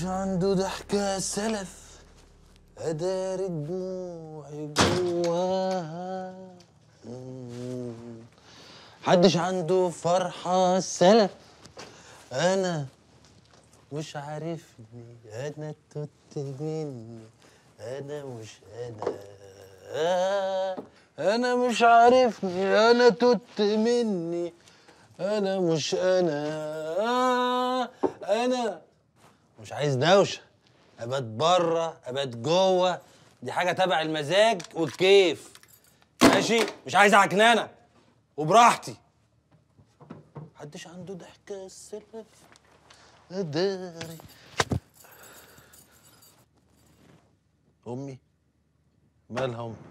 محدش عنده ضحكة سلف أداري دموعي جواها. محدش عنده فرحة سلف أنا مش عارفني، أنا توت مني، أنا مش أنا مش عارفني، أنا توت مني، أنا مش أنا مش عايز دوشة، أبات بره أبات جوه، دي حاجة تبع المزاج والكيف، ماشي؟ مش عايز عكنانة وبراحتي. محدش عنده ضحكة سلف أداري. أمي مالها أمي؟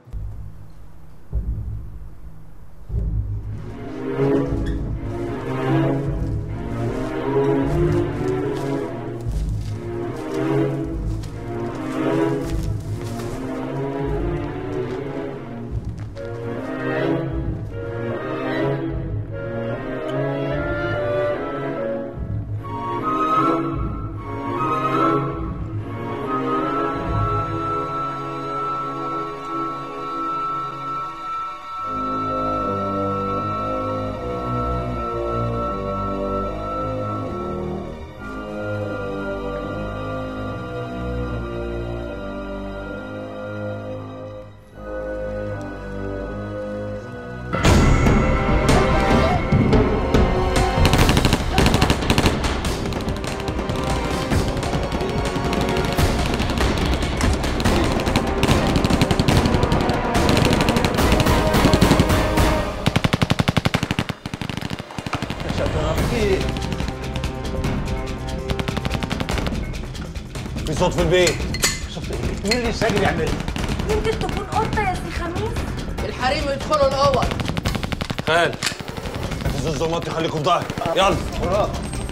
في صوت في البيت. صوت مين اللي ساجد يعملها؟ يمكن تكون قطة يا سي خميس. الحريم يدخلوا الأول. خال نفذوا الظلمات خليكم في ظهري. يلا وراك.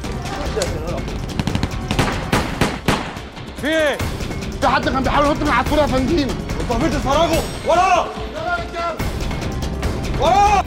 في ايه؟ في حد كان بيحاول ينط من العصفورة يا فندم. انتوا واقفين تتفرجوا؟ وراه! يلا يا رجاله. وراه!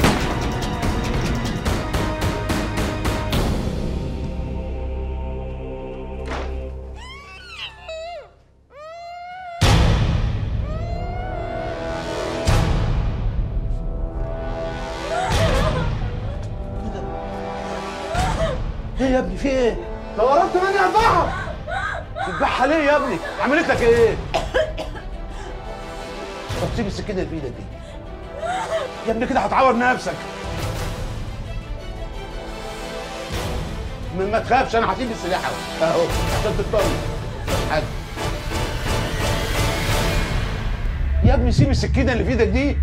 ايه يا ابني في ايه؟ لو قربت مني هذبحها. تذبحها ليه يا ابني؟ عملت لك ايه؟ طب سيب السكينه اللي في ايدك دي. يا ابني كده هتعور نفسك. ما تخافش انا هسيب السلاح اهو عشان تطمن. حاجه. يا ابني سيب السكينه اللي في ايدك دي.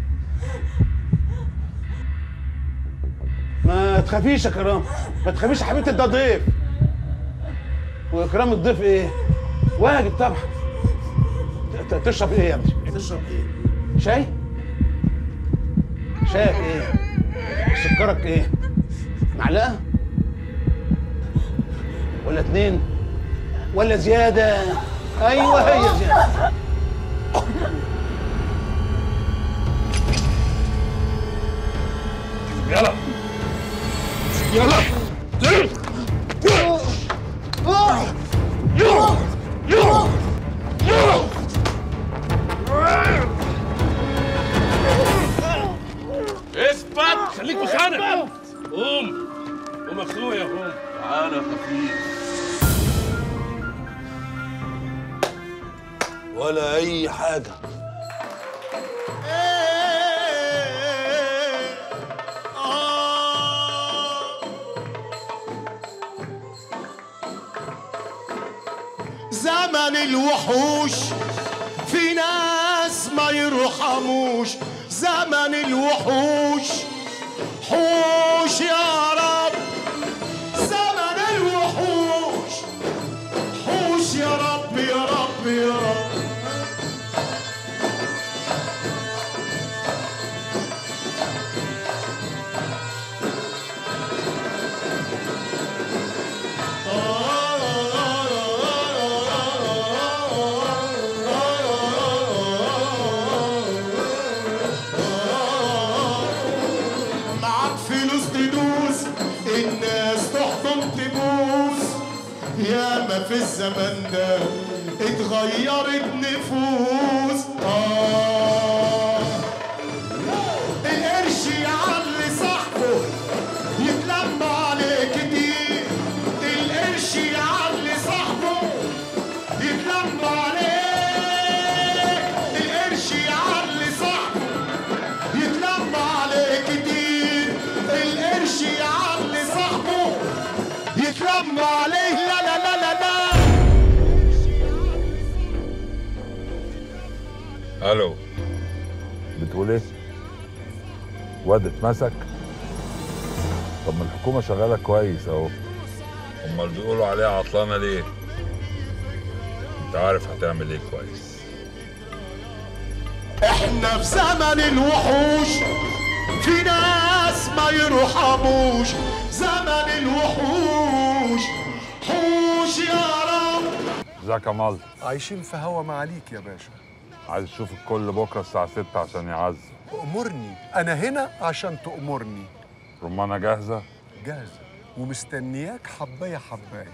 ما تخافيش يا كرام، ما تخافيش يا حبيبتي، ده ضيف. وكرام الضيف ايه؟ واجب طبعا. تشرب ايه يا ابني؟ تشرب ايه؟ شاي؟ شايك ايه؟ سكرك ايه؟ معلقة؟ ولا 2؟ ولا زيادة؟ ايوه هي زيادة. يلا يلا. اثبت خليك مكانك. قوم قوم اخويا قوم. تعالى يا خفيف. ولا أي حاجة. زمن الوحوش في ناس ما يرحموش. زمن الوحوش حوش يا رب. زمن الوحوش حوش يا رب يا رب يا رب. الناس تحضن تبوس يا ياما في الزمن ده اتغيرت نفوس القرش يعلي صاحبه يتلم عليه كتير القرش يعلي صاحبه يتلم عليه القرش يعلي صاحبه يتلم عليه كتير القرش يعلي صاحبه يتلم عليه لا لا لا لا لا. الو، بتقول ايه؟ واد اتمسك؟ طب ما الحكومه شغاله كويس اهو، امال بيقولوا عليها عطلانه ليه؟ انت عارف هتعمل ايه كويس. احنا في زمن الوحوش، في ناس ما يرحموش، زمن الوحوش، حوش يا رب. ازيك يا مال؟ عايشين في هوا معاليك يا باشا. عايز اشوف الكل بكره الساعه 6 عشان يعزم. أمرني، أنا هنا عشان تأمرني. رمانه جاهزه؟ جاهزة ومستنياك حباية حباية.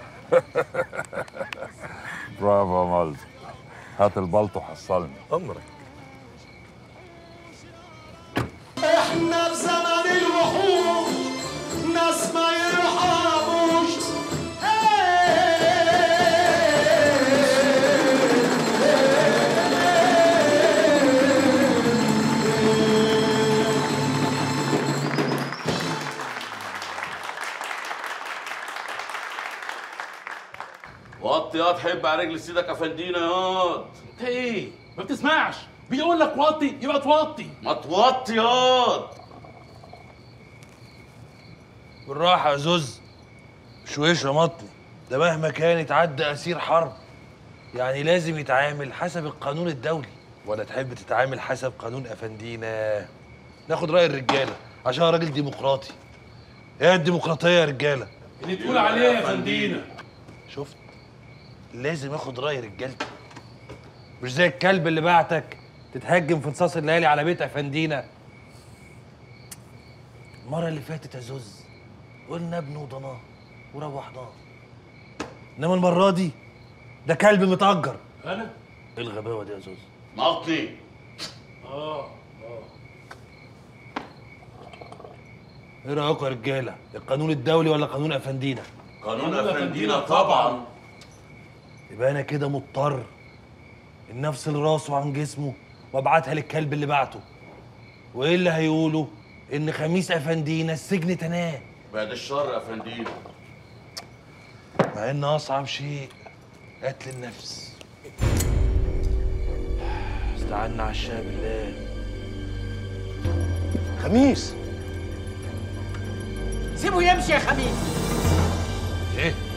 برافو يا مال، هات البلطو حصلني. أمرك. احنا في زمن الوحوش، ناس ما يرحموش. وطي ياض، حب على رجل سيدك افندينا ياض. انت ايه؟ ما بتسمعش؟ بيقول لك وطي يبقى توطي. ما توطي ياض. بالراحة يا زوز، شويش رمطني، ده مهما كان يتعدى أسير حرب، يعني لازم يتعامل حسب القانون الدولي. ولا تحب تتعامل حسب قانون أفندينا؟ ناخد رأي الرجالة عشان راجل ديمقراطي. ايه الديمقراطية يا رجالة؟ اللي تقول عليه يا فندينا. شفت؟ لازم اخد رأي رجالتي، مش زي الكلب اللي بعتك تتهجم في نصاص الليالي على بيت أفندينا. المرة اللي فاتت يا زوز قلنا ابنه وضناه وروحناه، انما المرة دي ده كلب متأجر. انا؟ ايه الغباوة دي يا زوز؟ مطي. ايه رأيكم يا رجالة؟ القانون الدولي ولا قانون أفندينا؟ قانون افندينا طبعا. يبقى أنا كده مضطر إن أفصل راسه عن جسمه وأبعتها للكلب اللي بعته. وإيه اللي هيقولوا؟ إن خميس أفندينا السجن تناه. بعد الشر يا افندينا. مع إن أصعب شيء قتل النفس. استعنا على الشاه بالله. خميس، سيبه يمشي يا خميس. إيه؟